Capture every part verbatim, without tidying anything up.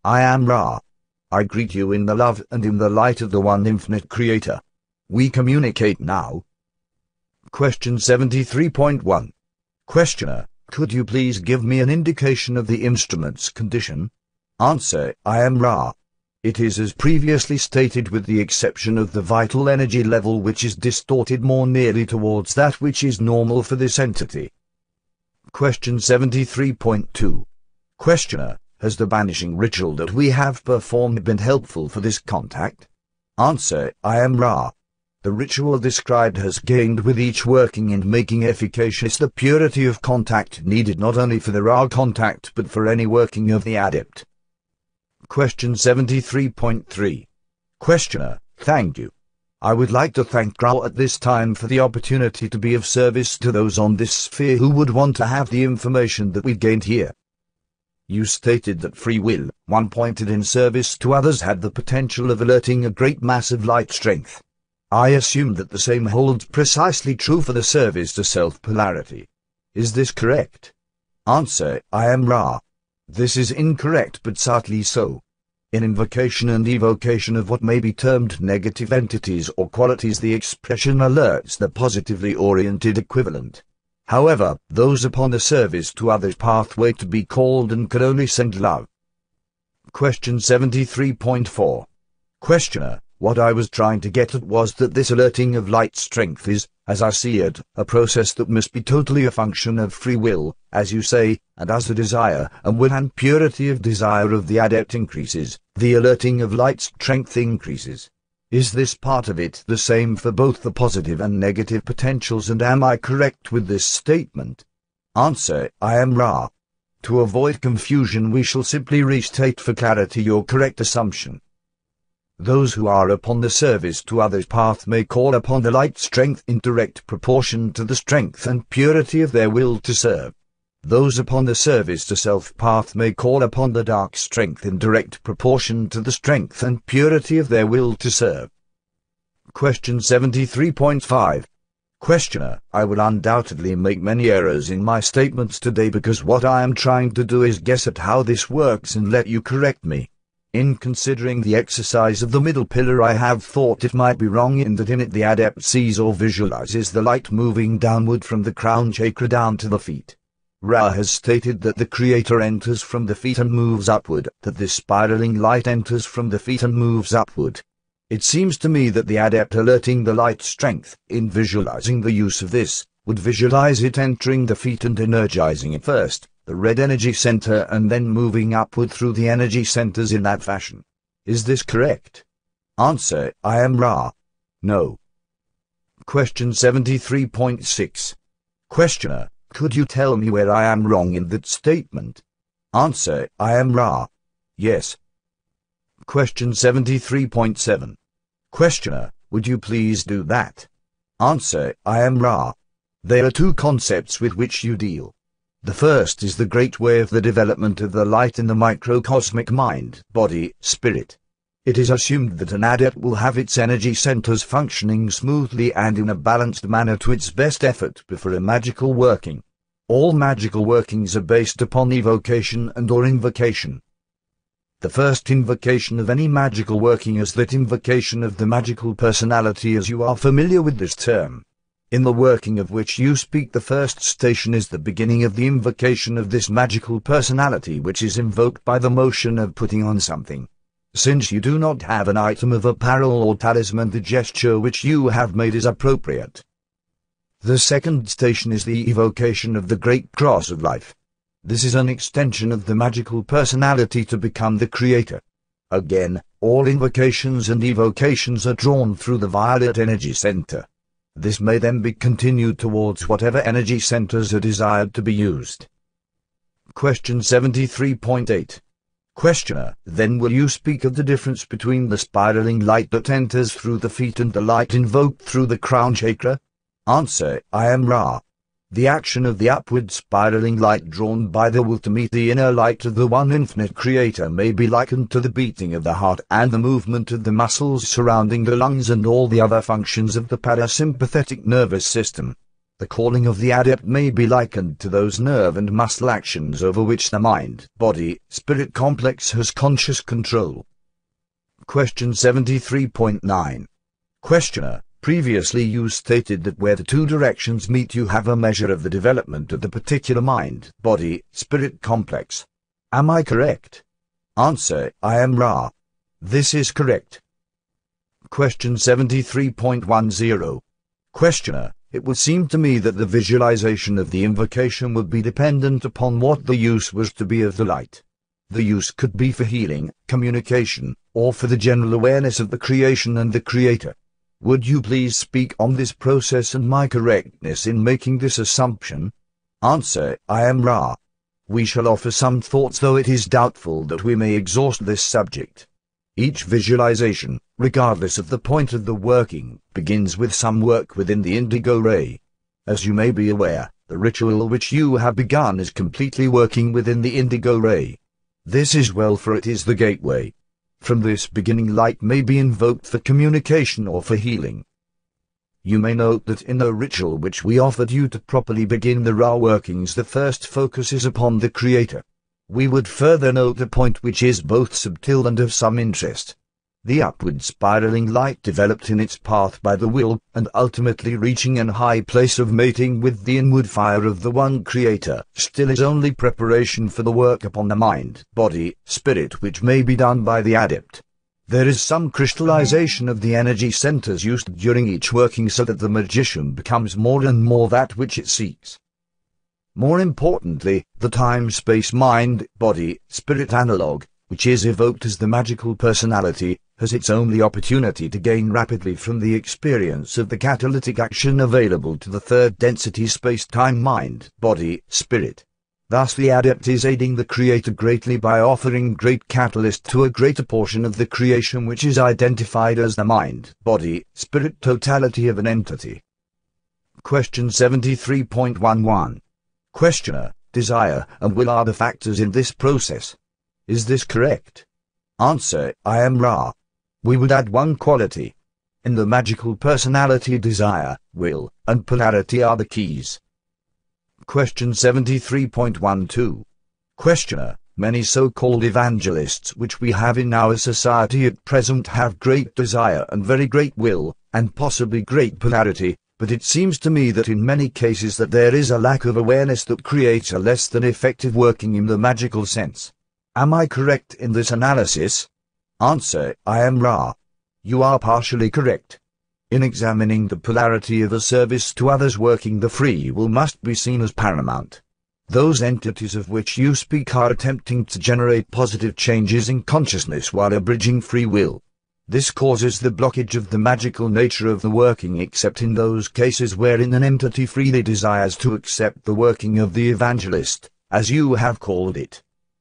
I am Ra. I greet you in the love and in the light of the one infinite Creator. We communicate now. Question seventy-three point one. Questioner, could you please give me an indication of the instrument's condition? Answer, I am Ra. It is as previously stated with the exception of the vital energy level which is distorted more nearly towards that which is normal for this entity. Question seventy-three point two. Questioner, has the banishing ritual that we have performed been helpful for this contact? Answer, I am Ra. The ritual described has gained with each working in making efficacious the purity of contact needed not only for the Ra contact but for any working of the adept. Question seventy-three point three. Questioner, thank you. I would like to thank Ra at this time for the opportunity to be of service to those on this sphere who would want to have the information that we gained here. You stated that free will, one pointed in service to others, had the potential of alerting a great mass of light strength. I assume that the same holds precisely true for the service to self-polarity. Is this correct? Answer, I am Ra. This is incorrect but subtly so. In invocation and evocation of what may be termed negative entities or qualities, the expression alerts the positively oriented equivalent. However, those upon the service to others pathway to be called and can only send love. Question seventy-three point four. Questioner, what I was trying to get at was that this alerting of light strength is, as I see it, a process that must be totally a function of free will, as you say, and as the desire and will and purity of desire of the adept increases, the alerting of light strength increases. Is this part of it the same for both the positive and negative potentials, and am I correct with this statement? Answer, I am Ra. To avoid confusion we shall simply restate for clarity your correct assumption. Those who are upon the service to others path may call upon the light strength in direct proportion to the strength and purity of their will to serve. Those upon the service to self path may call upon the dark strength in direct proportion to the strength and purity of their will to serve. Question seventy-three point five. Questioner, I will undoubtedly make many errors in my statements today because what I am trying to do is guess at how this works and let you correct me. In considering the exercise of the middle pillar, I have thought it might be wrong in that in it the adept sees or visualizes the light moving downward from the crown chakra down to the feet. Ra has stated that the Creator enters from the feet and moves upward, that this spiraling light enters from the feet and moves upward. It seems to me that the adept alerting the light strength, in visualizing the use of this, would visualize it entering the feet and energizing it first, the red energy center, and then moving upward through the energy centers in that fashion. Is this correct? Answer, I am Ra. No. Question seventy-three point six. Questioner, could you tell me where I am wrong in that statement? Answer, I am Ra. Yes. Question seventy-three point seven. Questioner, would you please do that? Answer, I am Ra. There are two concepts with which you deal. The first is the great way of the development of the light in the microcosmic mind, body, spirit. It is assumed that an adept will have its energy centers functioning smoothly and in a balanced manner to its best effort before a magical working. All magical workings are based upon evocation and or invocation. The first invocation of any magical working is that invocation of the magical personality, as you are familiar with this term. In the working of which you speak, the first station is the beginning of the invocation of this magical personality, which is invoked by the motion of putting on something. Since you do not have an item of apparel or talisman, the gesture which you have made is appropriate. The second station is the evocation of the great cross of life. This is an extension of the magical personality to become the Creator. Again, all invocations and evocations are drawn through the violet energy center. This may then be continued towards whatever energy centers are desired to be used. Question seventy-three point eight. Questioner, then will you speak of the difference between the spiraling light that enters through the feet and the light invoked through the crown chakra? Answer, I am Ra. The action of the upward spiraling light drawn by the will to meet the inner light of the one infinite Creator may be likened to the beating of the heart and the movement of the muscles surrounding the lungs and all the other functions of the parasympathetic nervous system. The calling of the adept may be likened to those nerve and muscle actions over which the mind-body-spirit complex has conscious control. Question seventy-three point nine. Questioner: previously you stated that where the two directions meet you have a measure of the development of the particular mind-body-spirit complex. Am I correct? Answer: I am Ra. This is correct. Question seventy-three point ten. Questioner: it would seem to me that the visualization of the invocation would be dependent upon what the use was to be of the light. The use could be for healing, communication, or for the general awareness of the creation and the creator. Would you please speak on this process and my correctness in making this assumption? Answer: I am Ra. We shall offer some thoughts, though it is doubtful that we may exhaust this subject. Each visualization, regardless of the point of the working, begins with some work within the indigo ray. As you may be aware, the ritual which you have begun is completely working within the indigo ray. This is well, for it is the gateway. From this beginning, light may be invoked for communication or for healing. You may note that in the ritual which we offered you to properly begin the Ra workings, the first focus is upon the Creator. We would further note a point which is both subtle and of some interest. The upward spiraling light developed in its path by the will, and ultimately reaching an high place of mating with the inward fire of the one Creator, still is only preparation for the work upon the mind, body, spirit which may be done by the adept. There is some crystallization of the energy centers used during each working so that the magician becomes more and more that which it seeks. More importantly, the time-space mind-body-spirit analog, which is evoked as the magical personality, has its only opportunity to gain rapidly from the experience of the catalytic action available to the third density space-time mind-body-spirit. Thus the adept is aiding the Creator greatly by offering great catalyst to a greater portion of the creation which is identified as the mind, body, spirit totality of an entity. Question seventy-three point eleven. Questioner: desire and will are the factors in this process. Is this correct? Answer: I am Ra. We would add one quality. In the magical personality, desire, will, and polarity are the keys. Question seventy-three point twelve. Questioner: many so-called evangelists which we have in our society at present have great desire and very great will, and possibly great polarity, but it seems to me that in many cases that there is a lack of awareness that creates a less than effective working in the magical sense. Am I correct in this analysis? Answer: I am Ra. You are partially correct. In examining the polarity of a service to others, working the free will must be seen as paramount. Those entities of which you speak are attempting to generate positive changes in consciousness while abridging free will. This causes the blockage of the magical nature of the working, except in those cases wherein an entity freely desires to accept the working of the evangelist, as you have called it.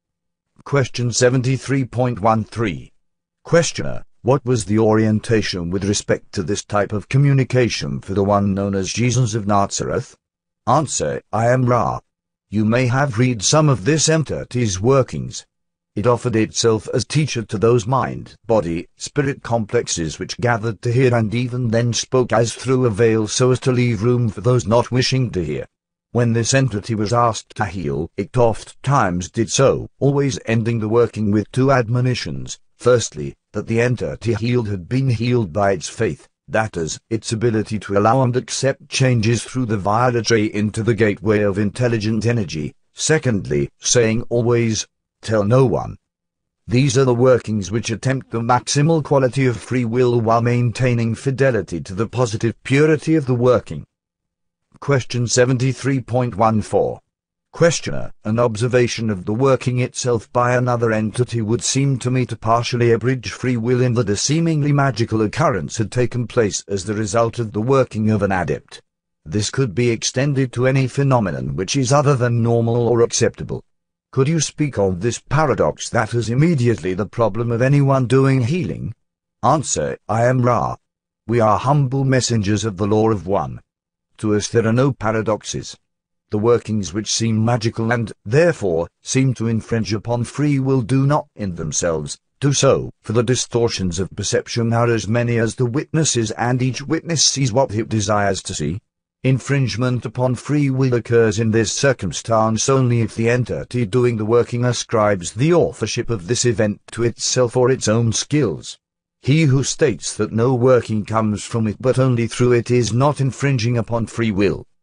Question seventy-three point thirteen. Questioner: what was the orientation with respect to this type of communication for the one known as Jesus of Nazareth? Answer: I am Ra. You may have read some of this entity's workings. It offered itself as teacher to those mind, body, spirit complexes which gathered to hear, and even then spoke as through a veil so as to leave room for those not wishing to hear. When this entity was asked to heal, it oft times did so, always ending the working with two admonitions. Firstly, that the entity healed had been healed by its faith, that is, its ability to allow and accept changes through the violet ray into the gateway of intelligent energy. Secondly, saying always, tell no one. These are the workings which attempt the maximal quality of free will while maintaining fidelity to the positive purity of the working. Question seventy-three point fourteen. Questioner: an observation of the working itself by another entity would seem to me to partially abridge free will in that a seemingly magical occurrence had taken place as the result of the working of an adept. This could be extended to any phenomenon which is other than normal or acceptable. Could you speak on this paradox that is immediately the problem of anyone doing healing? Answer: I am Ra. We are humble messengers of the Law of One. To us there are no paradoxes. The workings which seem magical and, therefore, seem to infringe upon free will do not, in themselves, do so, for the distortions of perception are as many as the witnesses, and each witness sees what it desires to see. Infringement upon free will occurs in this circumstance only if the entity doing the working ascribes the authorship of this event to itself or its own skills. He who states that no working comes from it but only through it is not infringing upon free will.